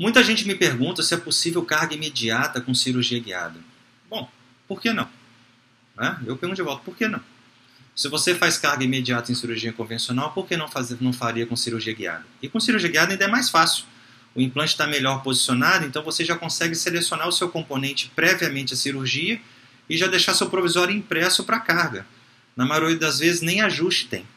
Muita gente me pergunta se é possível carga imediata com cirurgia guiada. Bom, por que não? Eu pergunto de volta, por que não? Se você faz carga imediata em cirurgia convencional, por que não faria com cirurgia guiada? E com cirurgia guiada ainda é mais fácil. O implante está melhor posicionado, então você já consegue selecionar o seu componente previamente à cirurgia e já deixar seu provisório impresso para carga. Na maioria das vezes nem ajuste tem.